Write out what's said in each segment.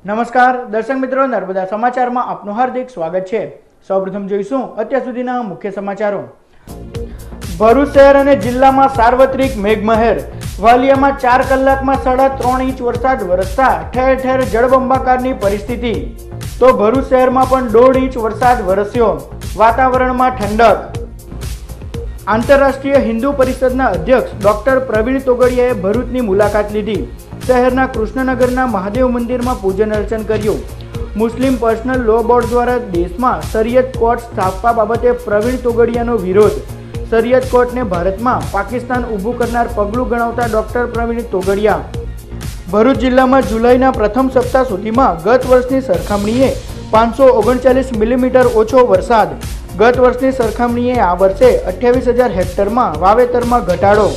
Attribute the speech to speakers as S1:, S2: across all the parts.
S1: નમસ્કાર દર્શક મિત્રો, નર્મદા સમાચારમાં આપનું હાર્દિક સ્વાગત છે। સૌપ્રથમ જોઈશું અત્યાર સુધીના મુખ્ય સમાચારો। ભરૂચ શહેર અને જિલ્લામાં સાર્વત્રિક મેઘમહેર। વાલિયામાં 4 કલાકમાં 3.5 ઇંચ વરસાદ વરસતા ઠેર ઠેર જળબંબાકારની પરિસ્થિતિ। તો ભરૂચ શહેરમાં પણ 1.5 ઇંચ વરસાદ વરસ્યો। વાતાવરણમાં ઠંડક। આંતરરાષ્ટ્રીય હિન્દુ પરિષદના અધ્યક્ષ ડોક્ટર પ્રવીણ તોગડિયાએ ભરૂચની મુલાકાત લીધી। શહેરના કૃષ્ણનગરના મહાદેવ મંદિરમાં પૂજન અર્ચન કર્યું। મુસ્લિમ પર્સનલ લો બોર્ડ દ્વારા દેશમાં શરિયત કોર્ટ સ્થાપવા બાબતે પ્રવીણ તોગડિયાનો વિરોધ। શરિયત કોર્ટને ભારતમાં પાકિસ્તાન ઊભું કરનાર પગલું ગણાવતા ડોક્ટર પ્રવીણ તોગડિયા। ભરૂચ જિલ્લામાં જુલાઈના પ્રથમ સપ્તાહ સુધીમાં ગત વર્ષની સરખામણીએ 539 મિલીમીટર ઓછો વરસાદ। ગત વર્ષની સરખામણીએ આ વર્ષે 28,000 હેક્ટરમાં વાવેતરમાં ઘટાડો।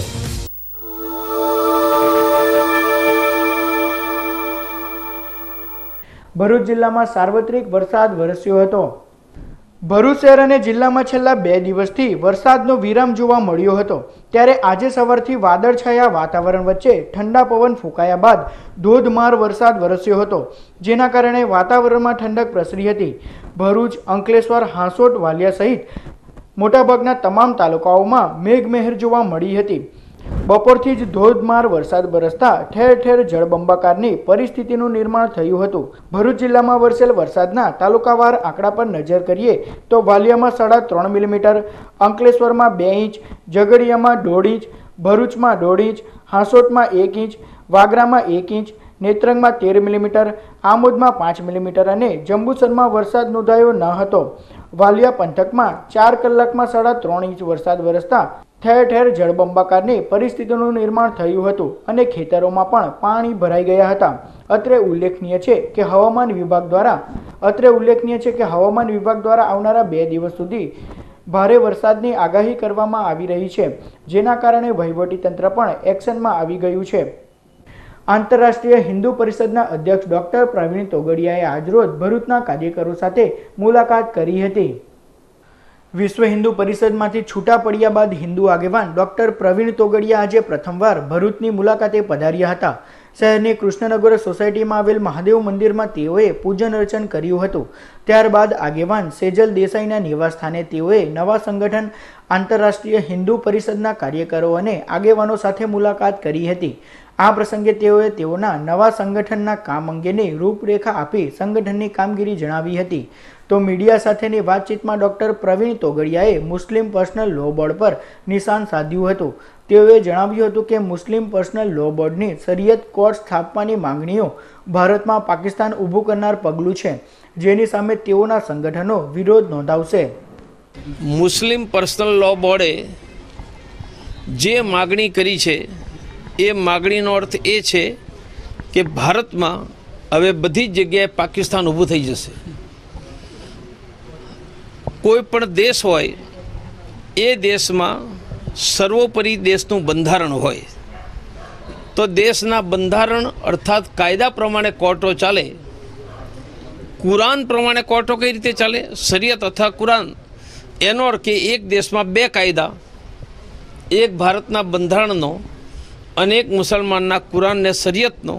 S1: ભરૂચ જિલ્લામાં સાર્વત્રિક વરસાદ વરસ્યો હતો। ભરૂચ શહેર અને જિલ્લામાં છેલ્લા 2 દિવસથી વરસાદનો વિરામ જોવા મળ્યો હતો, ત્યારે આજે સવારથી વાદળછાયા વાતાવરણ વચ્ચે ઠંડા પવન ફૂંકાયા બાદ ધોધમાર વરસાદ વરસ્યો હતો, જેના કારણે વાતાવરણમાં ઠંડક પ્રસરી હતી। ભરૂચ, અંકલેશ્વર, હાંસોટ, વાલિયા સહિત મોટાભાગના તમામ તાલુકાઓમાં મેઘમહેર જોવા મળી હતી। બપોરથી જ ધોધમાર વરસાદ વરસતા ઠેર ઠેર જળબંબાકારની પરિસ્થિતિનું નિર્માણ થયું હતું। ભરૂચ જિલ્લામાં વરસેલ વરસાદના તાલુકાવાર આંકડા પર નજર કરીએ તો વાલિયામાં 3.5 મિલીમીટર, અંકલેશ્વરમાં 2 ઇંચ, ઝઘડિયામાં 1.5 ઇંચ, ભરૂચમાં 1.5 ઇંચ, હાંસોટમાં 1 ઇંચ, વાગરામાં 1 ઇંચ, નેત્રંગમાં 13 મિલીમીટર, આમોદમાં 5 મિલીમીટર અને જંબુસરમાં વરસાદ નોંધાયો ન હતો। વાલિયા પંથકમાં 4 કલાકમાં 3.5 ઇંચ વરસાદ વરસતા ઠેર ઠેર જળબંબાકારની પરિસ્થિતિનું નિર્માણ થયું હતું અને ખેતરોમાં પણ પાણી ભરાઈ ગયા હતા। અત્રે ઉલ્લેખનીય છે કે હવામાન વિભાગ દ્વારા આવનારા 2 દિવસ સુધી ભારે વરસાદની આગાહી કરવામાં આવી રહી છે, જેના કારણે વહીવટીતંત્ર પણ એક્શનમાં આવી ગયું છે। આંતરરાષ્ટ્રીય હિન્દુ પરિષદના અધ્યક્ષ ડોક્ટર પ્રવીણ તોગડિયાએ આજરોજ ભરૂચના કાર્યકરો સાથે મુલાકાત કરી હતી। વિશ્વ હિન્દુ પરિષદમાંથી છૂટા પડ્યા બાદ હિન્દુ આગેવાન ડોક્ટર પ્રવીણ તોગડિયા આજે પ્રથમવાર ભરૂચની મુલાકાતે પધાર્યા હતા। શહેરની કૃષ્ણનગર સોસાયટીમાં આવેલ મહાદેવ મંદિરમાં તેઓએ પૂજન અર્ચન કર્યું હતું। ત્યારબાદ આગેવાન સેજલ દેસાઈના નિવાસસ્થાને તેઓએ નવા સંગઠન આંતરરાષ્ટ્રીય હિન્દુ પરિષદના કાર્યકરો અને આગેવાનો સાથે મુલાકાત કરી હતી। આ પ્રસંગે તેઓએ તેઓના નવા સંગઠનના કામ અંગેની રૂપરેખા આપી સંગઠનની કામગીરી જણાવી હતી। તો મીડિયા સાથેની વાતચીતમાં ડોક્ટર પ્રવીણ તોગડિયાએ મુસ્લિમ પર્સનલ લો બોર્ડ પર નિશાન સાધ્યું હતું। તેઓએ જણાવ્યું હતું કે મુસ્લિમ પર્સનલ લો બોર્ડની શરિયત કોર્ટ સ્થાપવાની માંગણીઓ ભારતમાં પાકિસ્તાન ઊભું કરનાર પગલું છે, જેની સામે તેઓના સંગઠનો વિરોધ નોંધાવશે।
S2: મુસ્લિમ પર્સનલ લો બોર્ડે જે માગણી કરી છે એ માગણીનો અર્થ એ છે કે ભારતમાં હવે બધી જ જગ્યાએ પાકિસ્તાન ઊભું થઈ જશે। કોઈ પણ દેશ હોય એ દેશમાં સર્વોપરી દેશનું બંધારણ હોય, તો દેશના બંધારણ અર્થાત કાયદા પ્રમાણે કોર્ટો ચાલે। કુરાન પ્રમાણે કોર્ટો કઈ રીતે ચાલે? શરિયત અથવા કુરાન, એનો અર્થ કે એક દેશમાં 2 કાયદા, એક ભારતના બંધારણનો અને એક મુસલમાનના કુરાન ને શરિયતનો।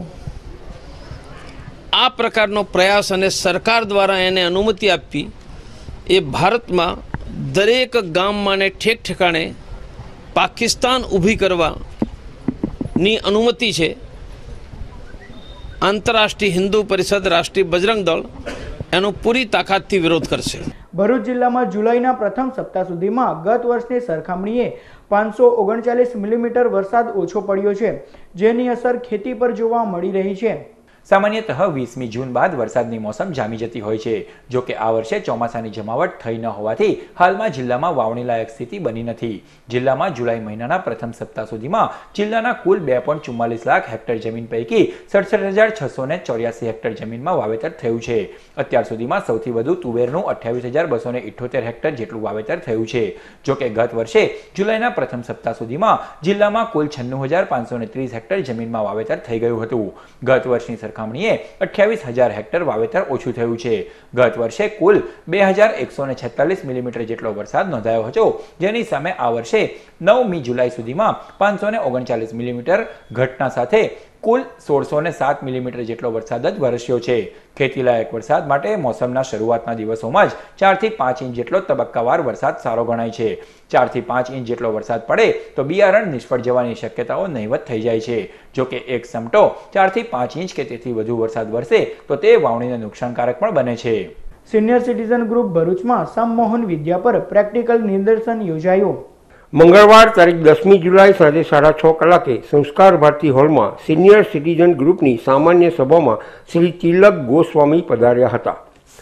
S2: આ પ્રકારનો પ્રયાસ અને સરકાર દ્વારા એને અનુમતિ આપવી એ ભારતમાં દરેક ગામમાં ને ઠેક ઠેકાણે પાકિસ્તાન ઊભી કરવાની અનુમતિ છે। આંતરરાષ્ટ્રીય હિન્દુ પરિષદ, રાષ્ટ્રીય બજરંગ દળ એનો પૂરી તાકાતથી વિરોધ કરશે।
S1: ભરૂચ જિલ્લામાં જુલાઈના પ્રથમ સપ્તાહ સુધીમાં ગત વર્ષની સરખામણીએ 539 મિલીમીટર વરસાદ ઓછો પડ્યો છે, જેની અસર ખેતી પર જોવા મળી રહી છે।
S3: સામાન્યતઃ 20મી જૂન બાદ વરસાદની મોસમ જામી જતી હોય છે। જો કે આ વર્ષે ચોમાસાની જમાવટ થઈ ન હોવાથી હાલમાં જિલ્લામાં વાવણી લાયક સ્થિતિ બની નથી। જિલ્લામાં જુલાઈ મહિનાના પ્રથમ સપ્તાહ સુધીમાં જિલ્લાના કુલ 2.44 લાખ હેક્ટર જમીન પૈકી 67,684 હેક્ટર જમીનમાં વાવેતર થયું છે। અત્યાર સુધીમાં સૌથી વધુ તુવેરનું 28,278 હેક્ટર જેટલું વાવેતર થયું છે। જો કે ગત વર્ષે જુલાઈના પ્રથમ સપ્તાહ સુધીમાં જિલ્લામાં કુલ 96,530 હેક્ટર જમીનમાં વાવેતર થઈ ગયું હતું। ગત વર્ષની સરખામણીએ 28,000 હેક્ટર વાવેતર ઓછું થયું છે। ગત વર્ષે કુલ 2,146 મિલીમીટર જેટલો વરસાદ નોંધાયો હતો, જેની સામે આ વર્ષે 9મી જુલાઈ સુધીમાં 539 મિલીમીટર ઘટના સાથે કુલ 1607 મિલીમીટર જેટલો વરસાદ જ વરસ્યો છે. ખેતીલાયક વરસાદ માટે મોસમના શરૂઆતના દિવસોમાં જ 4 થી 5 ઇંચ જેટલો તબક્કાવાર વરસાદ સારો ગણાય છે. 4 થી 5 ઇંચ જેટલો વરસાદ પડે તો બિયારણ નિષ્ફળ જવાની શક્યતાઓ નહીવત થઈ જાય છે. જો કે એક સમટો 4 થી 5 ઇંચ કે તેથી વધુ વરસાદ વરસે તો તે વાવણીને નુકસાનકારક પણ બને છે.
S1: સિનિયર સિટીઝન ગ્રુપ ભરૂચમાં સમમોહન વિદ્યા પર પ્રેક્ટિકલ નિદર્શન યોજાયું.
S4: મંગળવાર તારીખ 10મી જુલાઈ સાંજે 6:30 કલાકે સંસ્કાર ભારતી હોલમાં સિનિયર સિટીઝન ગ્રુપની સામાન્ય સભામાં શ્રી તિલક ગોસ્વામી પધાર્યા હતા.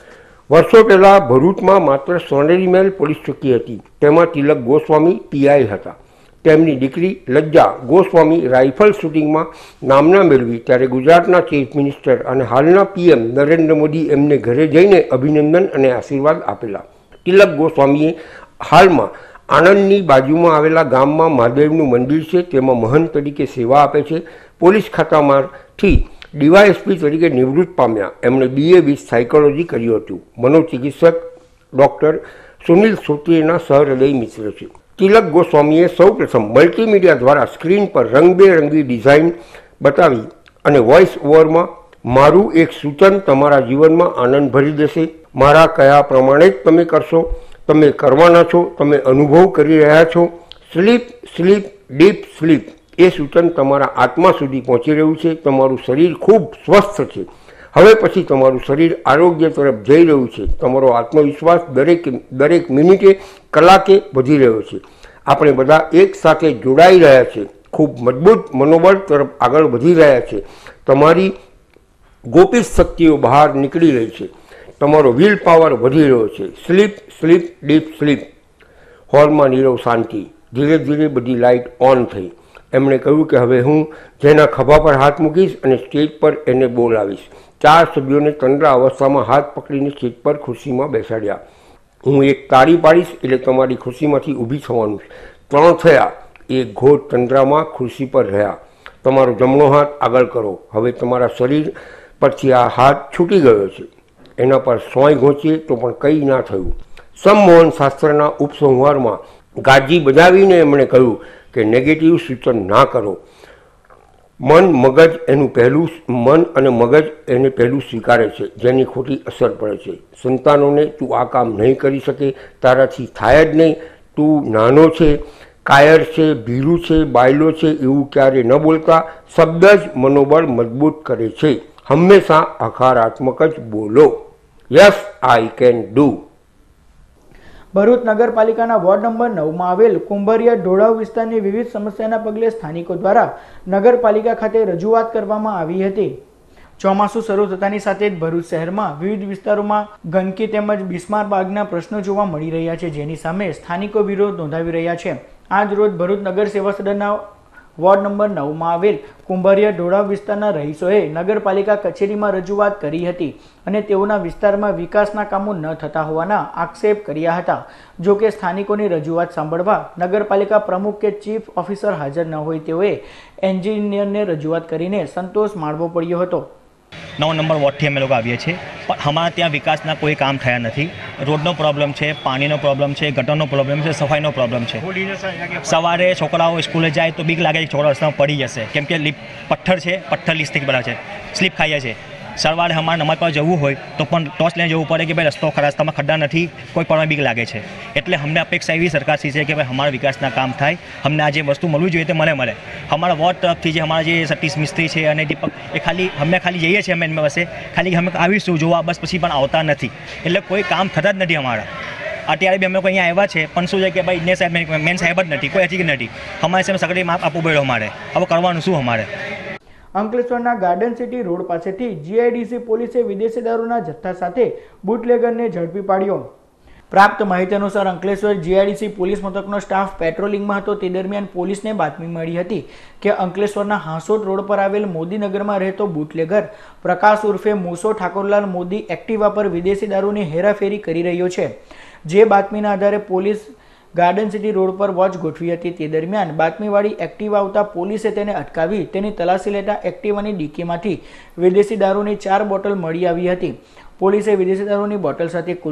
S4: વર્ષો પહેલાં ભરૂચમાં માત્ર સોનેરી મહેલ પોલીસ ચોકી હતી. તેમાં તિલક ગોસ્વામી પીઆઈ હતા. તેમની દીકરી લજ્જા ગોસ્વામી રાઇફલ શૂટિંગમાં નામના મેળવી ત્યારે ગુજરાતના ચીફ મિનિસ્ટર અને હાલના પીએમ નરેન્દ્ર મોદી એમને ઘરે જઈને અભિનંદન અને આશીર્વાદ આપેલા. તિલક ગોસ્વામીએ હાલમાં આણંદની બાજુમાં આવેલા ગામમાં મહાદેવનું મંદિર છે તેમાં મહંત તરીકે સેવા આપે છે. પોલીસ ખાતામાંથી ડીવાયએસપી તરીકે નિવૃત્ત પામ્યા. એમણે BA વિથ સાયકોલોજી કર્યું હતું. મનોચિકિત્સક ડૉક્ટર સુનિલ સોત્રીના સહૃદય મિત્ર છે. તિલક ગોસ્વામીએ સૌપ્રથમ મલ્ટીમીડિયા દ્વારા સ્ક્રીન પર રંગબેરંગી ડિઝાઇન બતાવી અને વોઇસ ઓવરમાં મારું એક સૂચન તમારા જીવનમાં આનંદ ભરી દેશે. મારા કયા પ્રમાણે જ તમે કરશો, તમે કરવાના છો, તમે અનુભવ કરી રહ્યા છો. સ્લીપ સ્લીપ ડીપ સ્લીપ એ સૂચન તમારા આત્મા સુધી પહોંચી રહ્યું છે. તમારું શરીર ખૂબ સ્વસ્થ છે. હવે પછી તમારું શરીર આરોગ્ય તરફ જઈ રહ્યું છે. તમારો આત્મવિશ્વાસ દરેક મિનિટે કલાકે વધી રહ્યો છે. આપણે બધા એક સાથે જોડાઈ રહ્યા છે. ખૂબ મજબૂત મનોબળ તરફ આગળ વધી રહ્યા છે. તમારી ગોપિત શક્તિઓ બહાર નીકળી રહી છે. તમારો વિલ પાવર વધી રહ્યો છે. Sleep sleep deep sleep. હોલમાં નીરવ શાંતિ. ધીરે ધીરે બધી લાઇટ ઓન થઈ. એમણે કહ્યું કે હવે હું જેના ખભા પર હાથ મૂકીશ અને સ્ટેજ પર એને બોલાવીશ. 4 સભ્યોને તંદ્રા અવસ્થામાં હાથ પકડીને સ્ટેજ પર ખુરશીમાં બેસાડ્યા. હું એક તાળી પાડીશ એટલે તમારી ખુરશીમાંથી ઊભી થવાનું. 3 થયા. એક ઘોર તંદ્રામાં ખુરશી પર રહ્યા. તમારો જમણો હાથ આગળ કરો. હવે તમારા શરીર પરથી આ હાથ છૂટી ગયો છે. એના પર સોય ઘોંચીએ તો પણ કંઈ ના થયું. સમમોહન શાસ્ત્રના ઉપસંહારમાં ગાજી બજાવીને એમણે કહ્યું કે નેગેટિવ સૂચન ના કરો. મન અને મગજ એને પહેલું સ્વીકારે છે જેની ખોટી અસર પડે છે. સંતાનોને તું આ કામ નહીં કરી શકે, તારાથી થાય જ નહીં, તું નાનો છે, કાયર છે, ભીરું છે, બાયલો છે એવું ક્યારે ન બોલતા. શબ્દ જ મનોબળ મજબૂત કરે છે. હંમેશા હકારાત્મક જ બોલો. Yes I can do.
S1: Bharuch નગરપાલિકાના વોર્ડ નંબર 9માં આવેલ કુંભરિયા ઢોળાવ વિસ્તારની વિવિધ સમસ્યાના પગલે સ્થાનિકો દ્વારા નગરપાલિકા ખાતે રજૂઆત કરવામાં આવી હતી. ચોમાસું શરૂ થતાની સાથે જ ભરૂચ શહેરમાં વિવિધ વિસ્તારોમાં ગંદકી તેમજ બિસ્માર બાગના પ્રશ્નો જોવા મળી રહ્યા છે, જેની સામે સ્થાનિકો વિરોધ નોંધાવી રહ્યા છે. આજ રોજ ભરૂચ નગર સેવા સદનના વોર્ડ નંબર 9માં આવેલ કુંભરિયા ઢોળાવ વિસ્તારના રહીશોએ નગરપાલિકા કચેરીમાં રજૂઆત કરી હતી અને તેઓના વિસ્તારમાં વિકાસના કામો ન થતા હોવાના આક્ષેપ કર્યા હતા. જો કે સ્થાનિકોની રજૂઆત સાંભળવા નગરપાલિકા પ્રમુખ કે ચીફ ઓફિસર હાજર ન હોય તેઓએ એન્જિનિયરને રજૂઆત કરીને સંતોષ માણવો પડ્યો હતો.
S5: 9 નંબર વોર્ડથી અમે લોકો આવીએ છીએ, પણ અમારા ત્યાં વિકાસના કોઈ કામ થયા નથી. રોડનો પ્રોબ્લેમ છે, પાણીનો પ્રોબ્લેમ છે, ગટરનો પ્રોબ્લેમ છે, સફાઈનો પ્રોબ્લેમ છે. સવારે છોકરાઓ સ્કૂલે જાય તો બીક લાગે કે છોકરા રસ્તામાં પડી જશે, કેમ કે પથ્થર છે, પથ્થર લીસ્ટિક બધા છે, સ્લીપ ખાઈએ છે. સવારે અમારે નમાજ પર જવું હોય તો પણ ટોર્ચ લઈને જવું પડે કે ભાઈ રસ્તામાં ખડ્ડા નથી, કોઈ પડવા બીક લાગે છે. એટલે અમને અપેક્ષા એવી સરકારશ્રી છે કે ભાઈ અમારા વિકાસના કામ થાય, અમને આ જે વસ્તુ મળવી જોઈએ તે મળે. અમારા વોર્ડ તરફથી જે અમારા જે સતીશ મિસ્ત્રી છે અને દીપક એ અમે ખાલી જઈએ છીએ અમે એમની પાસે, ખાલી અમે આવીશું જોવા, બસ પછી પણ આવતા નથી. એટલે કોઈ કામ થતા જ નથી અમારા. અત્યારે બી અમે લોકો અહીંયા આવ્યા છે પણ શું છે કે ભાઈ સાહેબ મેન સાહેબ જ નથી, કોઈ હજી નથી. અમારે સાહેબ સગડી માપ આપવું પડ્યું અમારે. હવે કરવાનું શું અમારે?
S1: અંકલેશ્વરના ગાર્ડન સિટી રોડ પાસેથી GIDC પોલીસે વિદેશી દારૂના જથ્થા સાથે બુટલેગરને ઝડપી પાડ્યો. પ્રાપ્ત માહિતી અનુસાર અંકલેશ્વર GIDC પોલીસ મથકનો સ્ટાફ પેટ્રોલિંગમાં હતો તે દરમિયાન પોલીસને બાતમી મળી હતી કે અંકલેશ્વરના હાંસોટ રોડ પર આવેલ મોદીનગરમાં રહેતો બુટલેગર પ્રકાશ ઉર્ફે મૂસો ઠાકોરલાલ મોદી એક્ટિવા પર વિદેશી દારૂની હેરાફેરી કરી રહ્યો છે. જે બાતમીના આધારે પોલીસ ગાર્ડન સિટી રોડ પર વોચ ગોઠવી હતી. તે દરમિયાન બાતમીવાળી એક્ટિવા આવતા પોલીસે તેને અટકાવી તેની તલાશી લેતા એક્ટિવાની ડીકીમાંથી વિદેશી દારૂની 4 બોટલ મળી આવી હતી. પોલીસે વિદેશી દારૂની બોટલ સાથે કુલ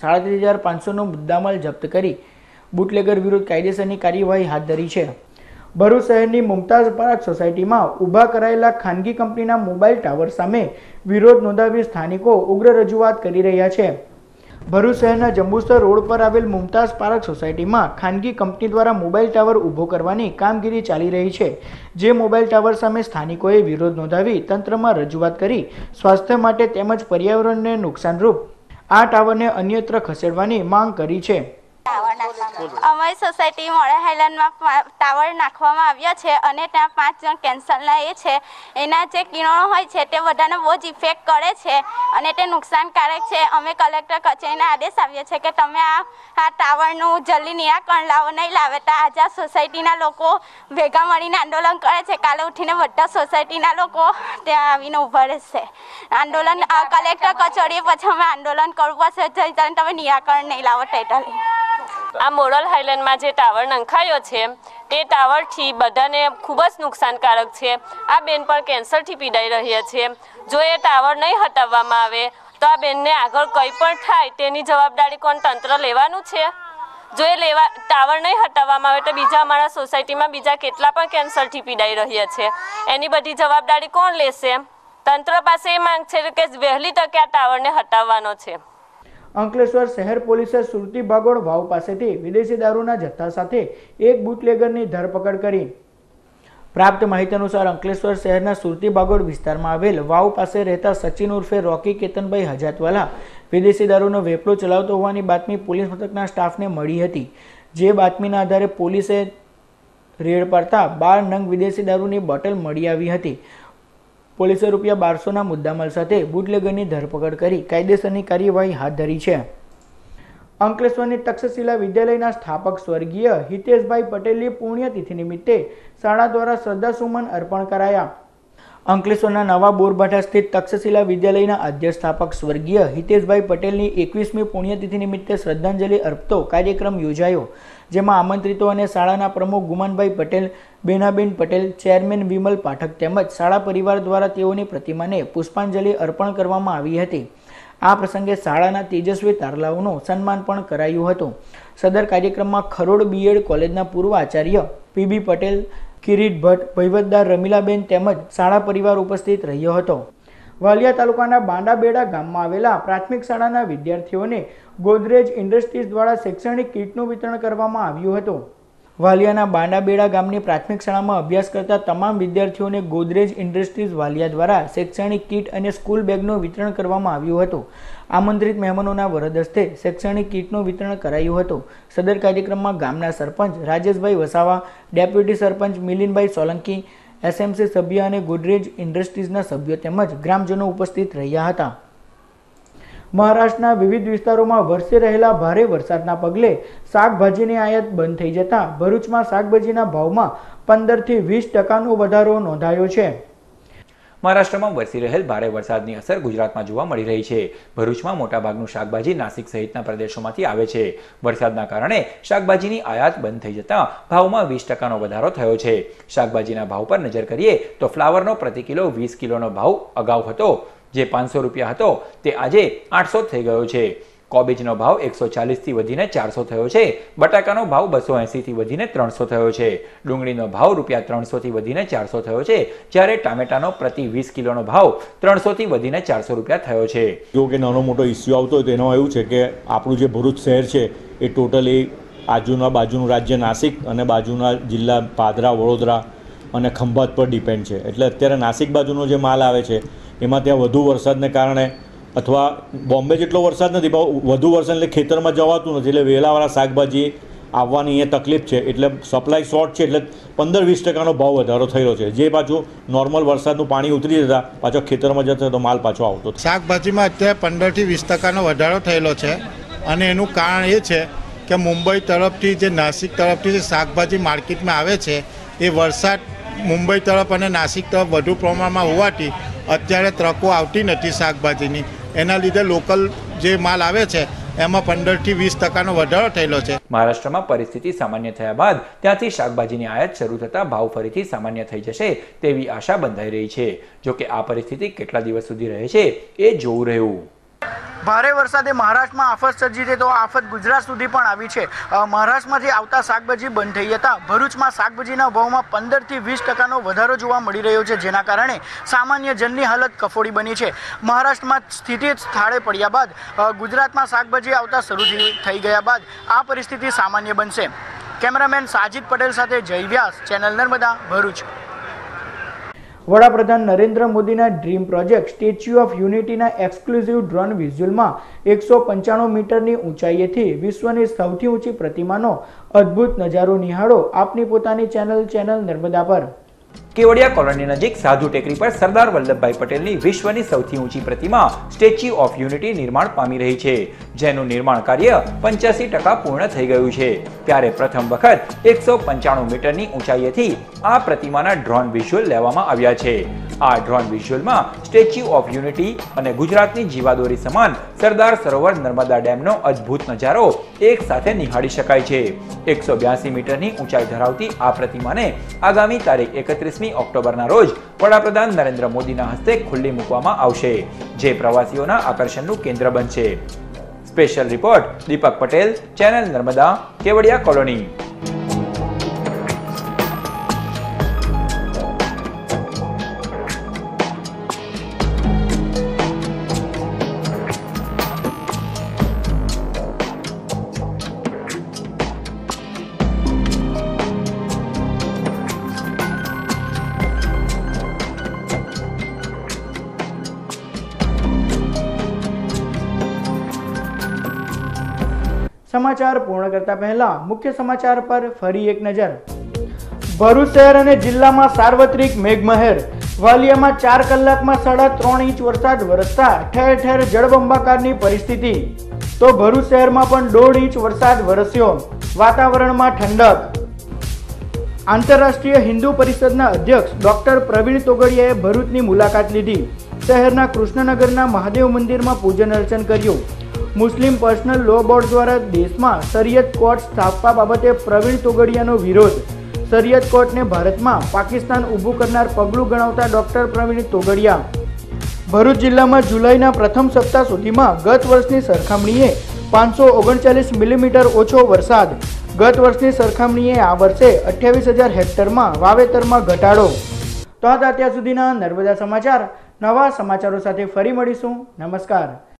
S1: ₹37,500નો મુદ્દામાલ જપ્ત કરી બુટલેગર વિરુદ્ધ કાયદેસરની કાર્યવાહી હાથ ધરી છે. ભરૂચ શહેરની મુમતાઝ પાર્ક સોસાયટીમાં ઊભા કરાયેલા ખાનગી કંપનીના મોબાઈલ ટાવર સામે વિરોધ નોંધાવી સ્થાનિકો ઉગ્ર રજૂઆત કરી રહ્યા છે. ભરૂચ શહેરના જંબુસર રોડ પર આવેલ મુમતાઝ પાર્ક સોસાયટીમાં ખાનગી કંપની દ્વારા મોબાઈલ ટાવર ઊભો કરવાની કામગીરી ચાલી રહી છે. જે મોબાઈલ ટાવર સામે સ્થાનિકોએ વિરોધ નોંધાવી તંત્રમાં રજૂઆત કરી સ્વાસ્થ્ય માટે તેમજ પર્યાવરણને નુકસાનરૂપ આ ટાવરને અન્યત્ર ખસેડવાની માંગ કરી છે.
S6: અમારી સોસાયટી મોડા હાઈલેન્ડમાં ટાવર નાખવામાં આવ્યા છે અને ત્યાં 5 જણ કેન્સરના એ છે. એના જે કિરણો હોય છે તે બધાને બહુ જ ઇફેક્ટ કરે છે અને તે નુકસાનકારક છે. અમે કલેક્ટર કચેરીને આદેશ આપ્યો છે કે તમે આ ટાવરનું જલ્દી નિરાકરણ લાવો. નહીં લાવે તો આજે આ સોસાયટીના લોકો ભેગા મળીને આંદોલન કરે છે. કાલે ઉઠીને બધા સોસાયટીના લોકો ત્યાં આવીને ઊભા રહેશે. આંદોલન કલેક્ટર કચેરીએ પછી અમે આંદોલન કરવું પડશે. તમે નિરાકરણ નહીં લાવો ટેટલી.
S7: આ મોડલ હાઈલેન્ડમાં જે ટાવર નંખાયો છે તે ટાવરથી બધાને ખૂબ જ નુકસાનકારક છે. આ બેન પણ કેન્સરથી પીડાઈ રહ્યા છે. જો એ ટાવર નહીં હટાવવામાં આવે તો આ બેનને આગળ કંઈ પણ થાય તેની જવાબદારી કોણ તંત્ર લેવાનું છે? જો એ ટાવર નહીં હટાવવામાં આવે તો બીજા અમારા સોસાયટીમાં બીજા કેટલા પણ કેન્સરથી પીડાઈ રહ્યા છે. એની બધી જવાબદારી કોણ લેશે? તંત્ર પાસે એ માંગ છે કે વહેલી તકે આ ટાવરને હટાવવાનો છે.
S1: અંકલેશ્વર શહેર પોલીસે સુરતી ભાગોળ વાવ પાસેથી વિદેશી દારૂના જથ્થા સાથે એક બુટલેગરની ધરપકડ કરી. પ્રાપ્ત માહિતી અનુસાર અંકલેશ્વર શહેરના સુરતી ભાગોળ વિસ્તારમાં આવેલ વાવ પાસે રહેતા સચિન ઉર્ફે રોકી કેતનભાઈ હજાતવાલા વિદેશી દારૂનો વેપલો ચલાવતો હોવાની બાતમી પોલીસ મથકના સ્ટાફને મળી હતી. જે બાતમીના આધારે પોલીસે રેડ પાડતા 12 નંગ વિદેશી દારૂની બોટલ મળી આવી હતી. પોલીસે ₹1200ના મુદ્દામાલ સાથે બુટલેગરની ધરપકડ કરી કાયદેસરની કાર્યવાહી હાથ ધરી છે. અંકલેશ્વરની તક્ષશિલા વિદ્યાલયના સ્થાપક સ્વર્ગીય હિતેશભાઈ પટેલની પુણ્યતિથિ નિમિત્તે શાળા દ્વારા શ્રદ્ધાસુમન અર્પણ કરાયા. અંકલેશ્વરના નવા બોરભાઠા સ્થિત તક્ષશિલા વિદ્યાલયના આદ્ય સ્થાપક સ્વર્ગીય હિતેશભાઈ પટેલની 21મી પુણ્યતિથિ નિમિત્તે શ્રદ્ધાંજલિ અર્પતો કાર્યક્રમ યોજાયો. જેમાં આમંત્રિતો અને શાળાના પ્રમુખ ગુમાનભાઈ પટેલ, બેનાબેન પટેલ, ચેરમેન વિમલ પાઠક તેમજ શાળા પરિવાર દ્વારા તેઓની પ્રતિમાને પુષ્પાંજલિ અર્પણ કરવામાં આવી હતી. આ પ્રસંગે શાળાના તેજસ્વી તારલાઓનું સન્માન પણ કરાયું હતું. સદર કાર્યક્રમમાં ખરોડ બીએડ કોલેજના પૂર્વ આચાર્ય પીબી પટેલ, કિરીટ ભટ્ટ, વહીવટદાર રમીલાબેન તેમજ શાળા પરિવાર ઉપસ્થિત રહ્યો હતો. વાલિયા તાલુકાના બાંડાબેડા ગામમાં આવેલા પ્રાથમિક શાળાના વિદ્યાર્થીઓને ગોદરેજ ઇન્ડસ્ટ્રીઝ દ્વારા શૈક્ષણિક કીટનું વિતરણ કરવામાં આવ્યું હતું. વાલિયાના બાંડાબેડા ગામની પ્રાથમિક શાળામાં અભ્યાસ કરતા તમામ વિદ્યાર્થીઓને ગોદરેજ ઇન્ડસ્ટ્રીઝ વાલિયા દ્વારા શૈક્ષણિક કીટ અને સ્કૂલ બેગનું વિતરણ કરવામાં આવ્યું હતું. આમંત્રિત મહેમાનોના વરદ હસ્તે શૈક્ષણિક કીટનું વિતરણ કરાયું હતું. સદર કાર્યક્રમમાં ગામના સરપંચ રાજેશભાઈ વસાવા, ડેપ્યુટી સરપંચ મિલિનભાઈ સોલંકી, એસએમસી સભ્ય અને ગોદરેજ ઇન્ડસ્ટ્રીઝના સભ્યો તેમજ ગ્રામજનો ઉપસ્થિત રહ્યા હતા. મહારાષ્ટ્રના વિવિધ વિસ્તારોમાં વરસી રહેલા ભારે વરસાદના પગલે શાકભાજીની આયાત બંધ થઈ જતા ભરૂચમાં શાકભાજીના ભાવમાં 15થી 20% વધારો નોંધાયો છે.
S3: મહારાષ્ટ્રમાં વરસી રહેલ ભારે વરસાદની અસર ગુજરાતમાં જોવા મળી રહી છે. ભરૂચમાં મોટાભાગનું શાકભાજી નાસિક સહિતના પ્રદેશોમાંથી આવે છે. વરસાદના કારણે શાકભાજીની આયાત બંધ થઈ જતા ભાવમાં 20%નો વધારો થયો છે. શાકભાજીના ભાવ પર નજર કરીએ તો ફ્લાવરનો પ્રતિ કિલો 20 કિલોનો ભાવ અગાઉ હતો જે ₹500 હતો તે આજે 800 થઈ ગયો છે. કોબીજનો ભાવ 140થી વધીને 400 થયો છે. બટાકાનો ભાવ 280થી વધીને 300 થયો છે. ડુંગળીનો ભાવ ₹300થી વધીને 400 થયો છે. જ્યારે ટામેટાનો પ્રતિ 20 કિલોનો ભાવ 300થી વધીને ₹400 થયો છે.
S8: જો કે નાનો મોટો ઇસ્યુ આવતો હોય તો એનો એવું છે કે આપણું જે ભરૂચ શહેર છે એ ટોટલી બાજુનું રાજ્ય નાસિક અને બાજુના જિલ્લા પાદરા, વડોદરા અને ખંભાત પર ડિપેન્ડ છે. એટલે અત્યારે નાસિક બાજુનો જે માલ આવે છે એમાં ત્યાં વધુ વરસાદને કારણે અથવા બોમ્બે જેટલો વરસાદ નથી પણ વધુ વરસાદ એટલે ખેતરમાં જવાતું નથી એટલે વેલાવાળા શાકભાજી આવવાની અહીંયા તકલીફ છે. એટલે સપ્લાય શોર્ટ છે એટલે 15-20%નો ભાવ વધારો થયો છે. જે પાછું નોર્મલ વરસાદનું પાણી ઉતરી જતા પાછો ખેતરમાં જતો તો માલ પાછો આવતો.
S9: શાકભાજીમાં અત્યારે 15થી 20%નો વધારો થયેલો છે અને એનું કારણ એ છે કે મુંબઈ તરફથી જે નાસિક તરફથી જે શાકભાજી માર્કેટમાં આવે છે એ વરસાદ મુંબઈ તરફ અને નાસિક તરફ વધુ પ્રમાણમાં હોવાથી અત્યારે ટ્રકો આવતી નથી શાકભાજીની. એના લીધે લોકલ જે માલ આવે છે એમાં 15થી 20%નો વધારો થયેલો છે.
S3: મહારાષ્ટ્રમાં પરિસ્થિતિ સામાન્ય થયા બાદ ત્યાંથી શાકભાજીની આયાત શરૂ થતાં ભાવ ફરીથી સામાન્ય થઈ જશે તેવી આશા બંધાઈ રહી છે. જો કે આ પરિસ્થિતિ કેટલા દિવસ સુધી રહે છે એ જોવું રહ્યું.
S1: ભારે વરસાદે મહારાષ્ટ્રમાં આફત સર્જી છે તો આફત ગુજરાત સુધી પણ આવી છે। મહારાષ્ટ્રમાંથી આવતા શાકભાજી બંધ થઈ હતા ભરૂચમાં શાકભાજીના ભાવમાં 15 થી 20% વધારો જોવા મળી રહ્યો છે, જેના કારણે સામાન્ય જનની હાલત કફોડી બની છે। મહારાષ્ટ્રમાં સ્થિતિ સ્થાળે પડ્યા બાદ ગુજરાતમાં શાકભાજી આવતા શરૂ થઈ ગયા બાદ આ પરિસ્થિતિ સામાન્ય બનશે। કેમેરામેન સાજિદ પટેલ સાથે જય વ્યાસ, ચેનલ નર્મદા, ભરૂચ। વડાપ્રધાન નરેન્દ્ર મોદીના ડ્રીમ પ્રોજેક્ટ સ્ટેચ્યુ ઓફ યુનિટીના એક્સક્લુઝિવ ડ્રોન વિઝ્યુઅલમાં 195 મીટરની ઊંચાઈએથી વિશ્વની સૌથી ઊંચી પ્રતિમાનો અદ્ભુત નજારો નિહાળો આપની પોતાની ચેનલ નર્મદા પર।
S3: કેવડિયા કોલોની નજીક સાધુ ટેકરી પર સરદાર વલ્લભભાઈ પટેલની વિશ્વની સૌથી ઊંચી પ્રતિમા સ્ટેચ્યુ ઓફ યુનિટી નિર્માણ પામી રહી છે, જેનું નિર્માણ કાર્ય 85% પૂર્ણ થઈ ગયું છે। ત્યારે પ્રથમ વખત 195 મીટરની ઊંચાઈએથી આ પ્રતિમાના ડ્રોન વિઝ્યુઅલ લેવામાં આવ્યા છે। આ ડ્રોન વિઝ્યુઅલમાં સ્ટેચ્યુ ઓફ યુનિટી અને ગુજરાતની જીવાદોરી સમાન સરદાર સરોવર નર્મદા ડેમનો અદ્ભુત નજારો એક સાથે નિહાળી શકાય છે। 182 મીટરની ઊંચાઈ ધરાવતી આ પ્રતિમાને આગામી તારીખ 31 ઓક્ટોબરના રોજ વડાપ્રધાન નરેન્દ્ર મોદીના હસ્તે ખુલ્લી મૂકવામાં આવશે, જે પ્રવાસીઓના આકર્ષણનું કેન્દ્ર બનશે। Special report Deepak Patel, channel Narmada, Kevadia colony.
S1: સમાચાર પૂર્ણ કરતા પહેલા મુખ્ય સમાચાર પર ફરી એક નજર। ભરૂચ શહેર અને જિલ્લામાં સાર્વત્રિક મેઘમહેર। વાલિયામાં 4 કલાકમાં 3.5 ઇંચ વરસાદ વરસતા ઠેર ઠેર જળબંબાકારની પરિસ્થિતિ, તો ભરૂચ શહેરમાં પણ 1.5 ઇંચ વરસાદ વરસ્યો। વાતાવરણમાં ઠંડક। આંતરરાષ્ટ્રીય હિન્દુ પરિષદના અધ્યક્ષ ડોક્ટર પ્રવીણ તોગડિયાએ ભરૂચની મુલાકાત લીધી। શહેરના કૃષ્ણનગરના મહાદેવ મંદિરમાં પૂજન અર્ચન કર્યું। મુસ્લિમ પર્સનલ લો બોર્ડ દ્વારા દેશમાં શરિયત કોર્ટ સ્થાપવા બાબતે પ્રવીણ તોગડિયાનો વિરોધ। શરિયત કોર્ટને ભારતમાં પાકિસ્તાન ઊભું કરનાર પગલું ગણાવતા ડોક્ટર પ્રવીણ તોગડિયા। ભરૂચ જિલ્લામાં જુલાઈના પ્રથમ સપ્તાહ સુધીમાં ગત વર્ષની સરખામણીએ 539 મિલીમીટર ઓછો વરસાદ। ગત વર્ષની સરખામણીએ આ વર્ષે 28,000 હેક્ટરમાં વાવેતરમાં ઘટાડો। તો હતા અત્યાર સુધીના નર્મદા સમાચાર। નવા સમાચારો સાથે ફરી મળીશું। નમસ્કાર।